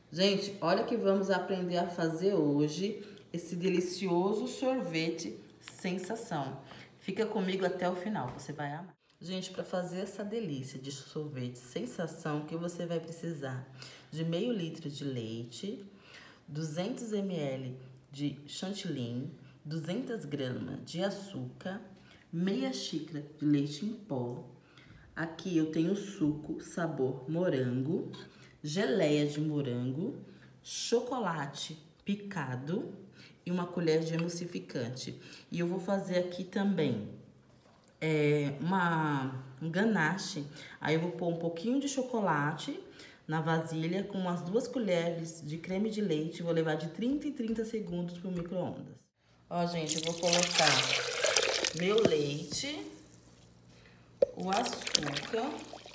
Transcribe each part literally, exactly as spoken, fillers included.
Gente, olha que vamos aprender a fazer hoje esse delicioso sorvete sensação. Fica comigo até o final, você vai amar. Gente, para fazer essa delícia de sorvete sensação, que você vai precisar de meio litro de leite, duzentos mililitros de chantilly, duzentas gramas de açúcar, meia xícara de leite em pó. Aqui eu tenho suco sabor morango, geleia de morango, chocolate picado e uma colher de emulsificante. E eu vou fazer aqui também é, uma, um ganache. Aí eu vou pôr um pouquinho de chocolate na vasilha com umas duas colheres de creme de leite. Vou levar de trinta em trinta segundos pro micro-ondas. Ó, gente, eu vou colocar meu leite, o açúcar,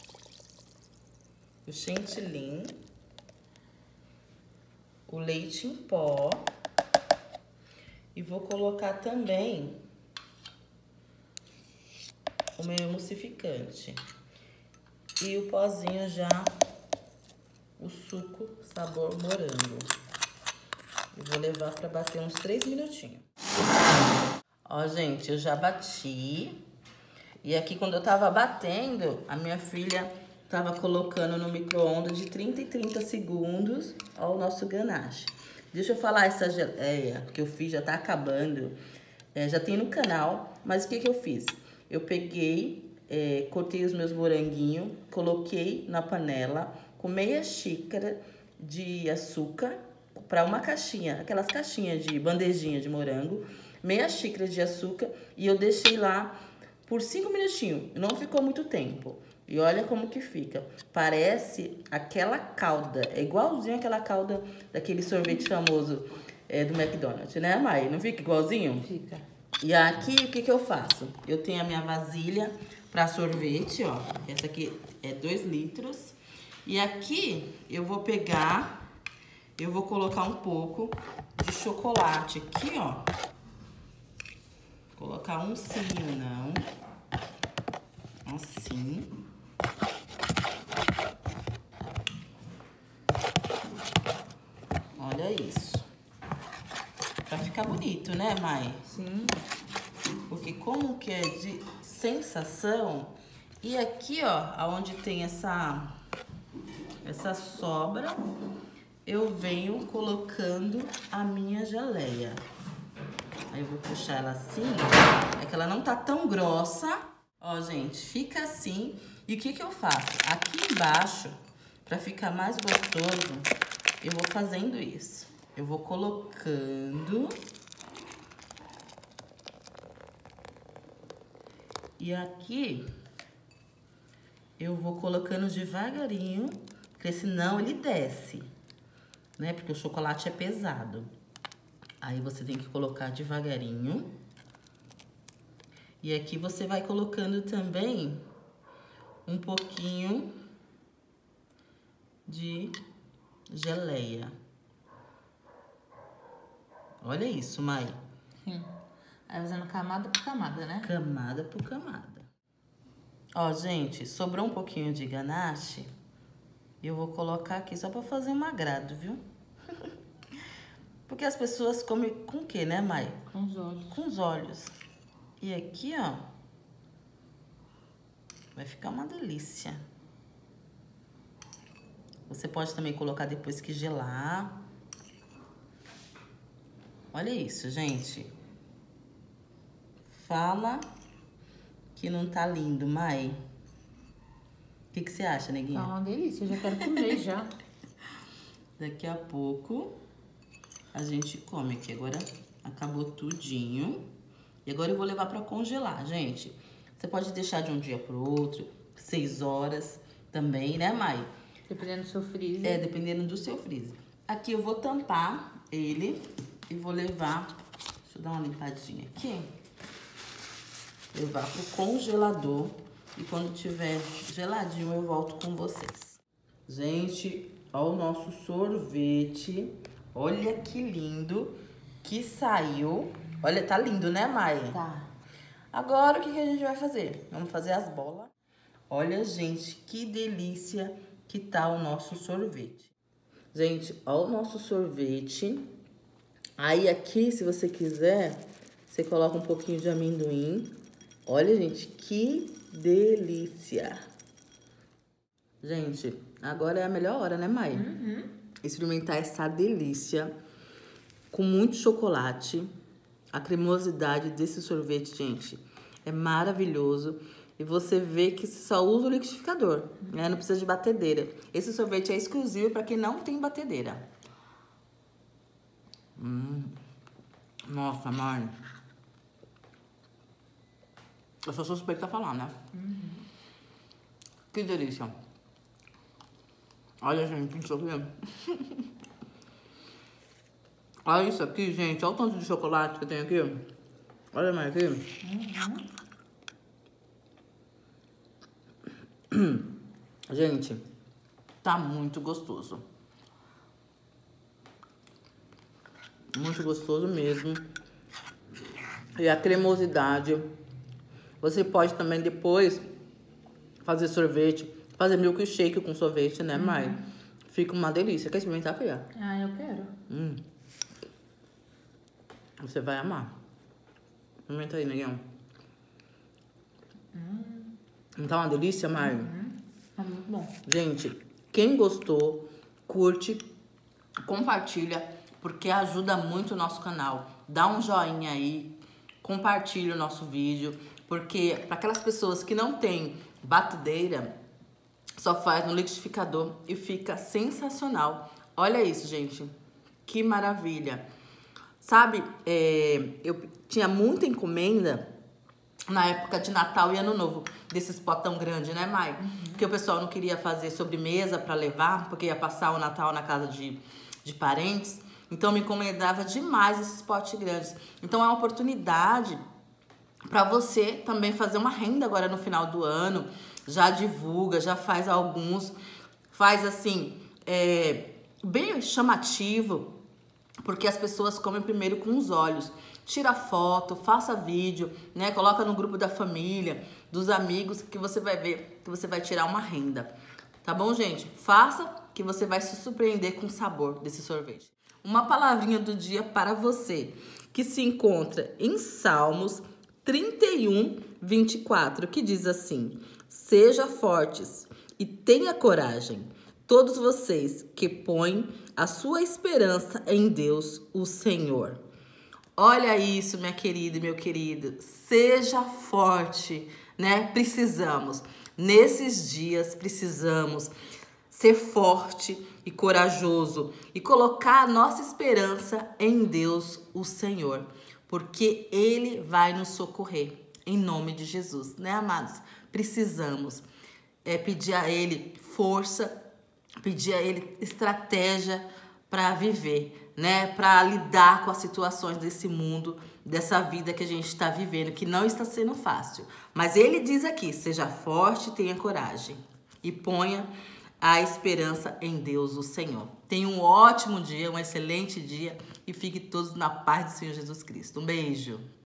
o chantilly, o leite em pó e vou colocar também o meu emulsificante e o pozinho já, o suco sabor morango. Eu vou levar para bater uns três minutinhos. Ó, gente, eu já bati. E aqui, quando eu tava batendo, a minha filha tava colocando no micro-ondas de trinta em trinta segundos. Ó, o nosso ganache. Deixa eu falar essa geleia que eu fiz, já tá acabando. É, já tem no canal, mas o que que eu fiz? Eu peguei, é, cortei os meus moranguinhos, coloquei na panela com meia xícara de açúcar para uma caixinha, aquelas caixinhas de bandejinha de morango, meia xícara de açúcar e eu deixei lá por cinco minutinhos, não ficou muito tempo. E olha como que fica. Parece aquela calda, é igualzinho aquela calda daquele sorvete famoso é, do McDonald's, né, Mai? Não fica igualzinho? Fica. E aqui, o que que eu faço? Eu tenho a minha vasilha para sorvete, ó. Essa aqui é dois litros. E aqui eu vou pegar, eu vou colocar um pouco de chocolate aqui, ó. Colocar um sim, não. Assim. Olha isso. Pra ficar bonito, né, Mai? Sim. Porque como que é de sensação. E aqui, ó, aonde tem essa, essa sobra, eu venho colocando a minha geleia. Aí eu vou puxar ela assim, é que ela não tá tão grossa. Ó, gente, fica assim. E o que que eu faço? Aqui embaixo, pra ficar mais gostoso, eu vou fazendo isso. Eu vou colocando. E aqui, eu vou colocando devagarinho, porque senão ele desce, né? Porque o chocolate é pesado. Aí você tem que colocar devagarinho. E aqui você vai colocando também um pouquinho de geleia. Olha isso, Mai. Sim. Aí fazendo camada por camada, né? Camada por camada. Ó, gente, sobrou um pouquinho de ganache. Eu vou colocar aqui só pra fazer um agrado, viu? Porque as pessoas comem com o quê, né, Mai? Com os olhos. Com os olhos. E aqui, ó, vai ficar uma delícia. Você pode também colocar depois que gelar. Olha isso, gente. Fala que não tá lindo, Mai. O que que você acha, neguinha? Tá uma delícia, eu já quero comer já. Daqui a pouco a gente come aqui. Agora acabou tudinho. E agora eu vou levar pra congelar, gente. Você pode deixar de um dia pro outro, seis horas também, né, Mai? Dependendo do seu freezer. É, dependendo do seu freezer. Aqui eu vou tampar ele e vou levar... Deixa eu dar uma limpadinha aqui. Levar pro congelador. E quando tiver geladinho, eu volto com vocês. Gente, ó o nosso sorvete. Olha que lindo que saiu. Olha, tá lindo, né, Maia? Tá. Agora, o que que a gente vai fazer? Vamos fazer as bolas. Olha, gente, que delícia que tá o nosso sorvete. Gente, ó o nosso sorvete. Aí aqui, se você quiser, você coloca um pouquinho de amendoim. Olha, gente, que delícia. Gente, agora é a melhor hora, né, Mai? Uhum. Experimentar essa delícia com muito chocolate. A cremosidade desse sorvete, gente, é maravilhoso. E você vê que só usa o liquidificador, né? Não precisa de batedeira. Esse sorvete é exclusivo para quem não tem batedeira. Hum. Nossa, Mari. Eu sou suspeita a falar, né? Uhum. Que delícia. Olha, gente, isso aqui. Olha isso aqui, gente. Olha o tanto de chocolate que tem aqui. Olha mais aqui. Uhum. Gente, tá muito gostoso. Muito gostoso mesmo. E a cremosidade. Você pode também depois fazer sorvete, fazer milkshake com sorvete, né, uhum. Mai? Fica uma delícia. Quer experimentar, filha? Ah, eu quero. Hum. Você vai amar. Experimenta aí, neguinho. Hum. Não tá uma delícia, Mai? Uhum. Tá muito bom. Gente, quem gostou, curte, compartilha, porque ajuda muito o nosso canal. Dá um joinha aí, compartilha o nosso vídeo, porque para aquelas pessoas que não tem batedeira, só faz no liquidificador e fica sensacional. Olha isso, gente, que maravilha. Sabe, é, eu tinha muita encomenda na época de Natal e Ano Novo, desses potão grande, né, Mai? Uhum. Porque o pessoal não queria fazer sobremesa para levar, porque ia passar o Natal na casa de, de parentes. Então, me encomendava demais esses potes grandes. Então, é uma oportunidade para você também fazer uma renda agora no final do ano. Já divulga, já faz alguns. Faz, assim, é, bem chamativo, porque as pessoas comem primeiro com os olhos. Tira foto, faça vídeo, né? Coloca no grupo da família, dos amigos, que você vai ver que você vai tirar uma renda. Tá bom, gente? Faça que você vai se surpreender com o sabor desse sorvete. Uma palavrinha do dia para você, que se encontra em Salmos trinta e um, vinte e quatro, que diz assim: seja fortes e tenha coragem, todos vocês que põem a sua esperança em Deus, o Senhor. Olha isso, minha querida e meu querido. Seja forte, né? Precisamos. Nesses dias, precisamos ser forte e corajoso e colocar a nossa esperança em Deus, o Senhor, porque Ele vai nos socorrer, em nome de Jesus, né, amados? Precisamos é, pedir a Ele força, pedir a Ele estratégia para viver, né? Para lidar com as situações desse mundo, dessa vida que a gente está vivendo, que não está sendo fácil. Mas Ele diz aqui: seja forte, tenha coragem e ponha a esperança em Deus, o Senhor. Tenha um ótimo dia, um excelente dia e fique todos na paz do Senhor Jesus Cristo. Um beijo.